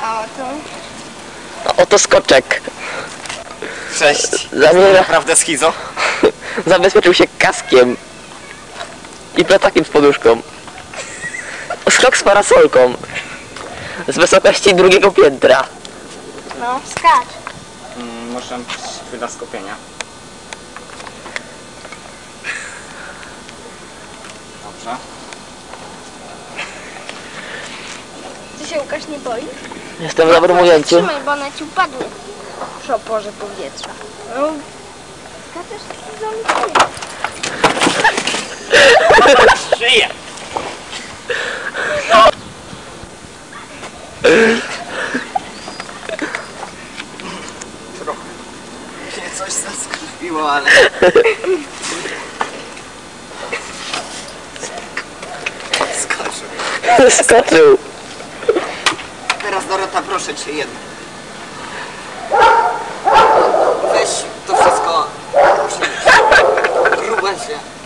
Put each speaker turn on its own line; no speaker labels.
A to?
A oto skoczek.
Cześć.
Zabiera.
Naprawdę schizo?
Zabezpieczył się kaskiem i plecakiem z poduszką. Skok z parasolką z wysokości drugiego piętra.
No, skacz.
Muszę chwila skupienia. Dobrze.
Ty się, Łukasz, nie boisz?
Jestem w dobrym ujęciu.
Trzymaj, bo one ci upadły. Przy oporze powietrza. No. Skaczesz z zamknięciem.
Żyję! Trochę mnie coś zaskrwiło, ale... Skoczył.
Skoczył.
Teraz Dorota, proszę cię jedno. Weź to wszystko. Gruba się.